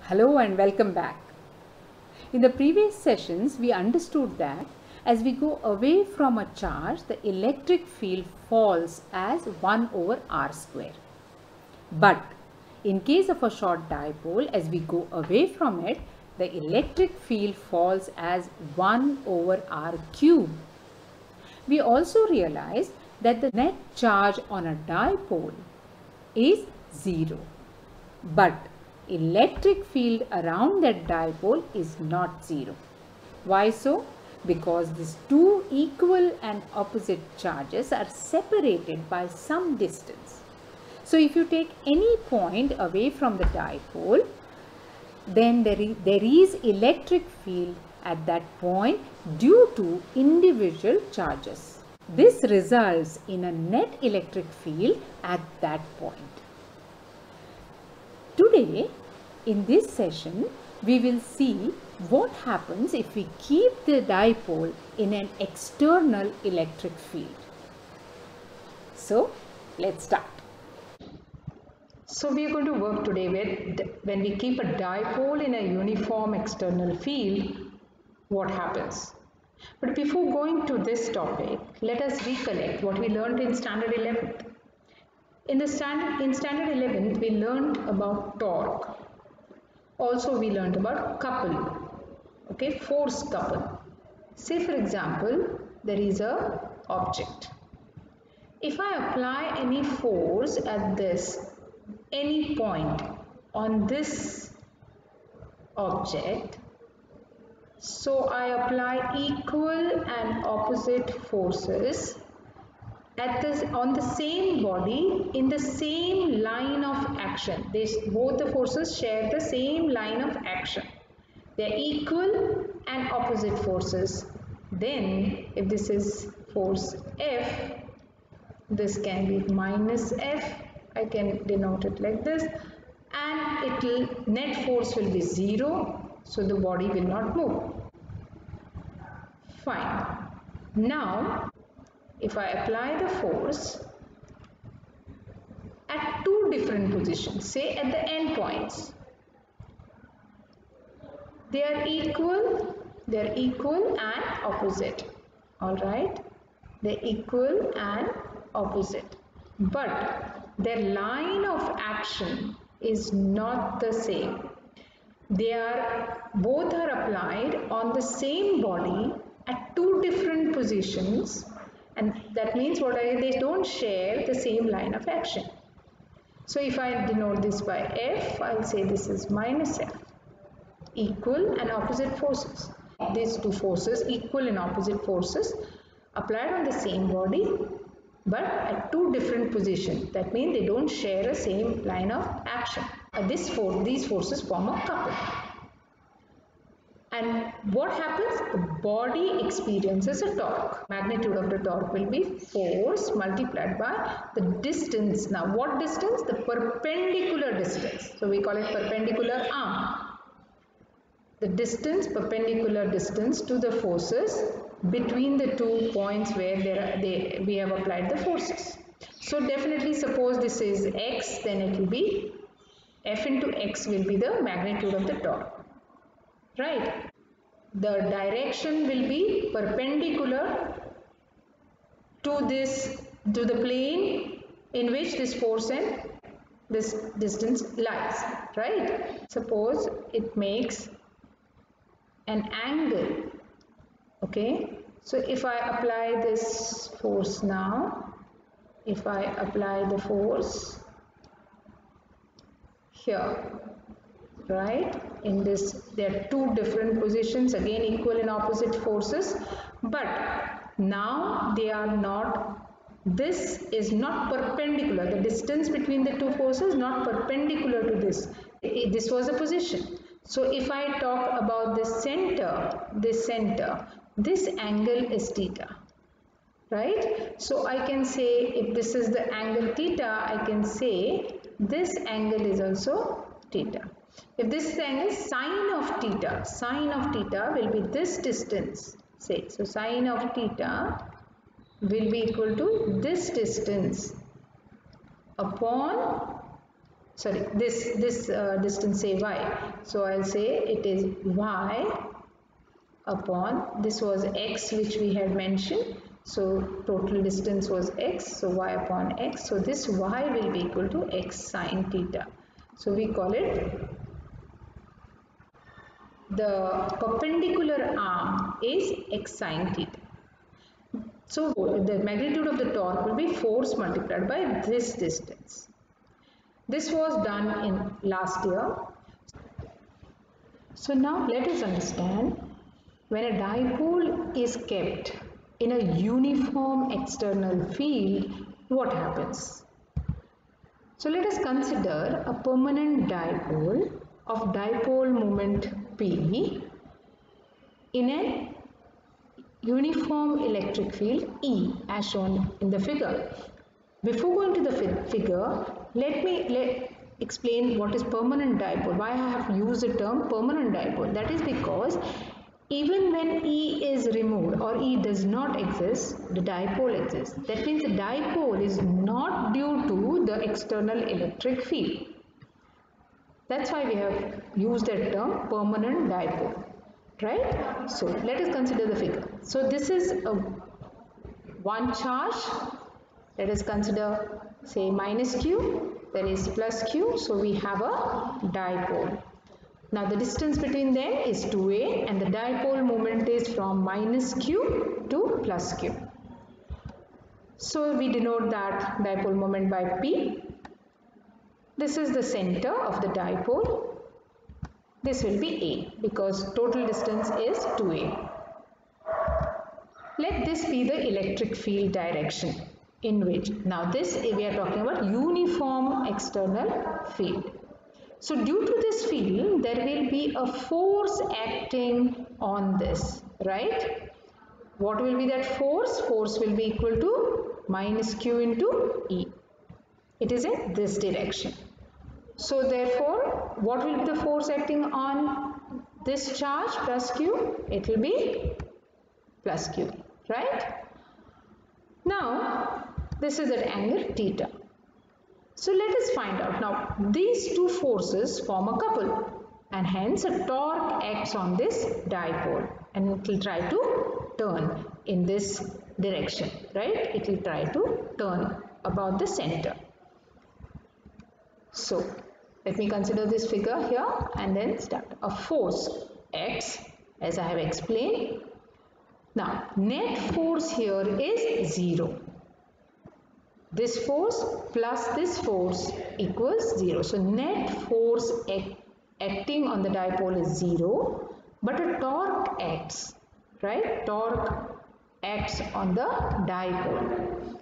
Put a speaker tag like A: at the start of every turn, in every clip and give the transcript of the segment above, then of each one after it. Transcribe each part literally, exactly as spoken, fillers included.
A: Hello and welcome back. In the previous sessions, we understood that as we go away from a charge, the electric field falls as one over r square. But in case of a short dipole, as we go away from it, the electric field falls as one over r cube. We also realized that the net charge on a dipole is zero. But electric field around that dipole is not zero. Why so? Because these two equal and opposite charges are separated by some distance. So if you take any point away from the dipole, then there is, there is electric field at that point due to individual charges. This results in a net electric field at that point. Today, in this session, we will see what happens if we keep the dipole in an external electric field. So, let's start.
B: So we are going to work today with when we keep a dipole in a uniform external field, what happens. But before going to this topic, let us recollect what we learned in standard eleventh. In the standard in standard eleventh, we learned about torque. Also, we learned about couple. Okay, force couple. Say for example, there is a object. If I apply any force at this any point on this object, so I apply equal and opposite forces at this on the same body in the same line of action. They, both the forces share the same line of action. They are equal and opposite forces. Then if this is force F, this can be minus F. I can denote it like this, and it will net force will be zero, so the body will not move. Fine. Now if I apply the force at two different positions, say at the end points, they are equal, they are equal and opposite. All right, they are equal and opposite, but their line of action is not the same. They are both are applied on the same body at two different positions, and that means what I, they don't share the same line of action. So if I denote this by F, I'll say this is minus F. Equal and opposite forces. These two forces, equal and opposite forces, applied on the same body but at two different positions. That means they don't share the same line of action. Uh, this force, these forces form a couple. And what happens? The body experiences a torque. Magnitude of the torque will be force multiplied by the distance. Now what distance? The perpendicular distance. So we call it perpendicular arm. The distance, perpendicular distance to the forces between the two points where there are, they, we have applied the forces. So definitely suppose this is x, then it will be F into x will be the magnitude of the torque. Right? The direction will be perpendicular to this, to the plane in which this force and this distance lies. Right? Suppose it makes an angle. Okay, so if I apply this force now, if I apply the force here, right, in this, there are two different positions, again equal and opposite forces, but now they are not, this is not perpendicular, the distance between the two forces not perpendicular to this, this was a position. So if I talk about the center, this center, this angle is theta, right? So I can say if this is the angle theta, I can say this angle is also theta. If this is the angle sine of theta, sine of theta will be this distance, say. So sine of theta will be equal to this distance upon sorry, this this uh, distance say y, so I'll say it is y upon, this was x which we had mentioned, so total distance was x, so y upon x, so this y will be equal to x sine theta. So we call it, the perpendicular arm is x sine theta. So the magnitude of the torque will be force multiplied by this distance. This was done in last year. So now let us understand, when a dipole is kept in a uniform external field, what happens? So let us consider a permanent dipole of dipole moment P in a uniform electric field E as shown in the figure. Before going to the figure, let me let explain what is permanent dipole, why I have used the term permanent dipole. That is because even when E is removed or E does not exist, the dipole exists. That means the dipole is not due to the external electric field. That's why we have used that term permanent dipole, right? So let us consider the figure. So this is a one charge. Let us consider, say, minus q, then is plus q, so we have a dipole. Now the distance between them is two a and the dipole moment is from minus q to plus q. So we denote that dipole moment by P. This is the center of the dipole. This will be A because total distance is two a. Let this be the electric field direction in which, now this we are talking about uniform external field. So due to this field, there will be a force acting on this, right? What will be that force? Force will be equal to minus q into E. It is in this direction. So therefore, what will be the force acting on this charge plus q? It will be plus q, right? Now, this is at angle theta. So let us find out. Now, these two forces form a couple and hence a torque acts on this dipole and it will try to turn in this direction, right? It will try to turn about the center. So, let me consider this figure here and then start. A force X, as I have explained. Now, net force here is zero. This force plus this force equals zero. So net force act, acting on the dipole is zero, but a torque acts, right? Torque acts on the dipole.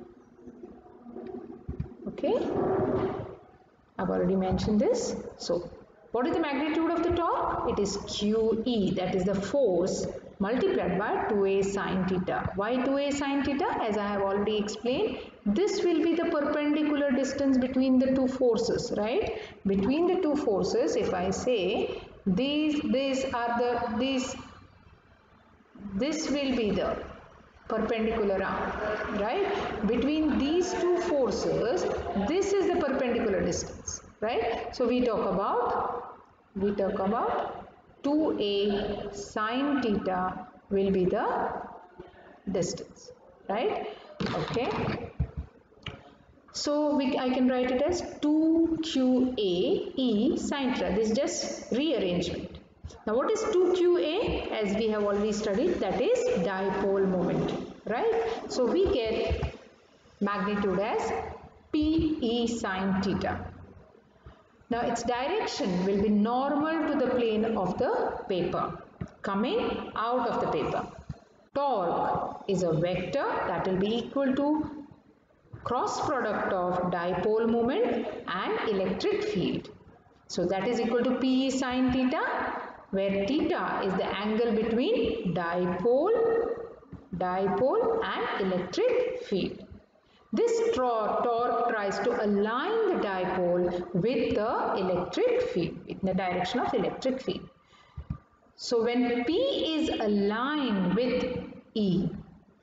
B: Okay, I've already mentioned this. So what is the magnitude of the torque? It is Q E, that is the force multiplied by two a sine theta. Why two a sine theta? As I have already explained, this will be the perpendicular distance between the two forces, right? Between the two forces, if I say these, these are the, these, this will be the perpendicular arm, right? Between these two forces, this is the perpendicular distance, right? So we talk about, we talk about two a sine theta will be the distance, right? Okay. So we, I can write it as two Q A E sine theta. This is just rearrangement. Now what is two Q A? As we have already studied, that is dipole moment, right? So we get magnitude as P E sine theta. Now its direction will be normal to the plane of the paper, coming out of the paper. Torque is a vector that will be equal to cross product of dipole moment and electric field. So that is equal to P E sine theta, where theta is the angle between dipole, dipole and electric field. This torque tries to align the dipole with the electric field, in the direction of electric field. So when P is aligned with E,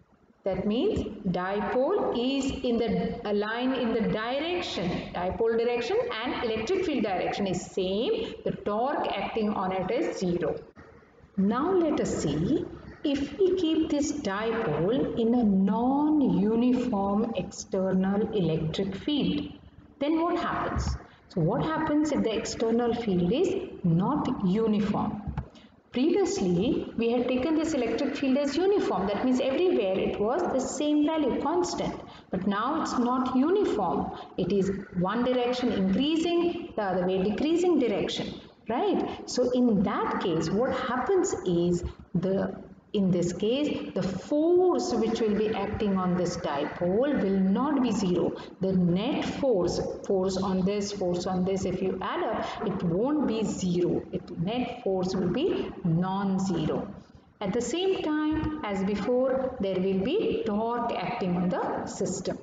B: That means dipole is in the a line in the direction, dipole direction and electric field direction is same. The torque acting on it is zero. Now let us see, if we keep this dipole in a non-uniform external electric field, then what happens? So what happens if the external field is not uniform? Previously, we had taken this electric field as uniform. That means everywhere it was the same value, constant. But now it's not uniform. It is one direction increasing, the other way decreasing direction, right? So in that case, what happens is, the in this case, the force which will be acting on this dipole will not be zero. The net force, force on this, force on this, if you add up, it won't be zero. It, net force will be non-zero. At the same time as before, there will be torque acting on the system.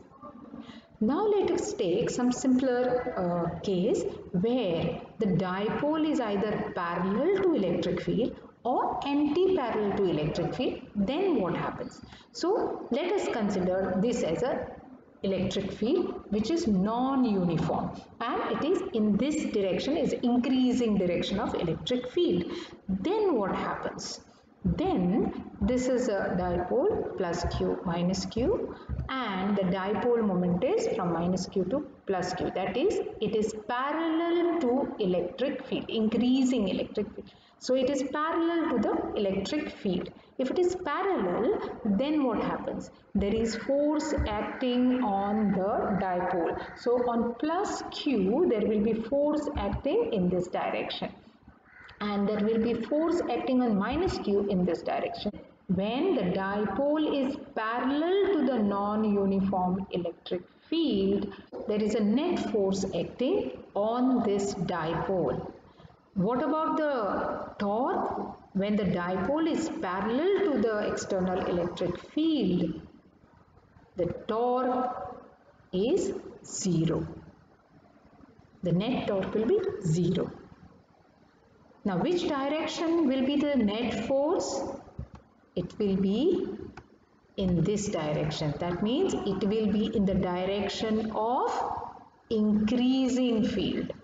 B: Now let us take some simpler uh, case where the dipole is either parallel to electric field or anti-parallel to electric field. Then what happens? So let us consider this as a electric field which is non-uniform, and it is in this direction, is increasing direction of electric field. Then what happens? Then this is a dipole, plus q minus q, and the dipole moment is from minus q to plus q. That is, it is parallel to electric field, increasing electric field. So it is parallel to the electric field. If it is parallel, then what happens? There is force acting on the dipole. So on plus q, there will be force acting in this direction, and there will be force acting on minus q in this direction. When the dipole is parallel to the non-uniform electric field, there is a net force acting on this dipole. What about the torque? When the dipole is parallel to the external electric field, the torque is zero. The net torque will be zero. Now, which direction will be the net force? It will be in this direction. That means it will be in the direction of increasing field.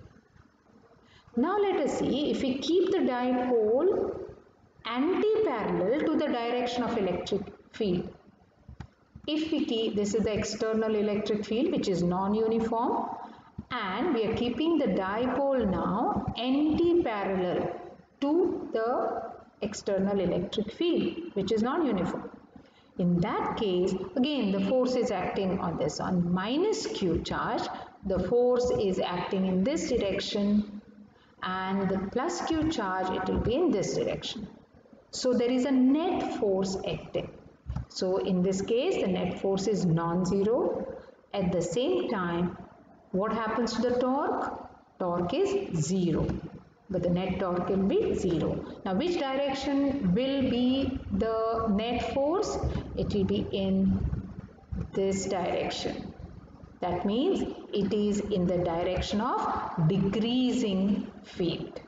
B: Now let us see, if we keep the dipole anti-parallel to the direction of electric field. If we keep, this is the external electric field which is non-uniform, and we are keeping the dipole now anti-parallel to the external electric field which is non-uniform. In that case, again the force is acting on this, on minus q charge, the force is acting in this direction, and the plus q charge, it will be in this direction. So there is a net force acting. So in this case, the net force is non-zero. At the same time, what happens to the torque? Torque is zero, but the net torque will be zero. Now which direction will be the net force? It will be in this direction. That means it is in the direction of decreasing field.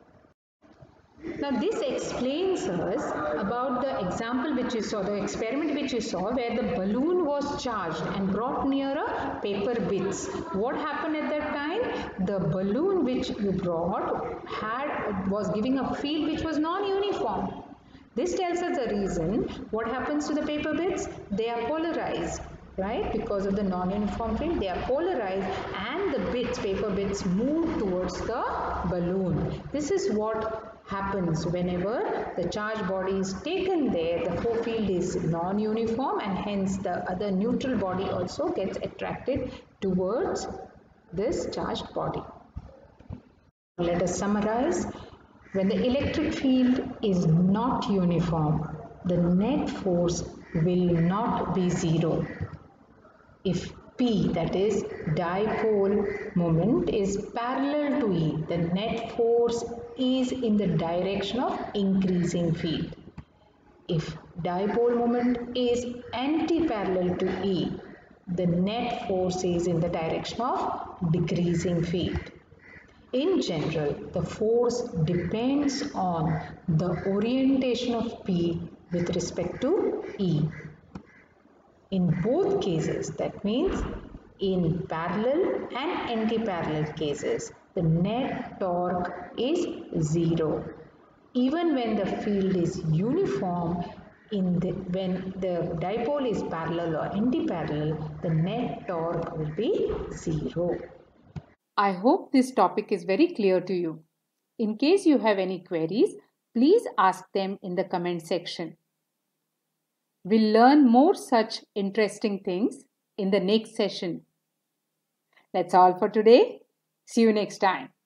B: Now this explains us about the example which you saw, the experiment which you saw, where the balloon was charged and brought near a paper bits. What happened at that time? The balloon which you brought had was giving a field which was non-uniform. This tells us the reason. What happens to the paper bits? They are polarized, right? Because of the non-uniform field, they are polarized, and the bits, paper bits, move towards the balloon. This is what happens whenever the charged body is taken there. The force field is non-uniform, and hence the other neutral body also gets attracted towards this charged body. Let us summarize. When the electric field is not uniform, the net force will not be zero. If P, that is dipole moment, is parallel to E, the net force is in the direction of increasing field. If dipole moment is anti-parallel to E, the net force is in the direction of decreasing field. In general, the force depends on the orientation of P with respect to E. In both cases, that means in parallel and anti-parallel cases, the net torque is zero. Even when the field is uniform, in the, when the dipole is parallel or anti-parallel, the net torque will be zero.
A: I hope this topic is very clear to you. In case you have any queries, please ask them in the comment section. We'll learn more such interesting things in the next session. That's all for today. See you next time.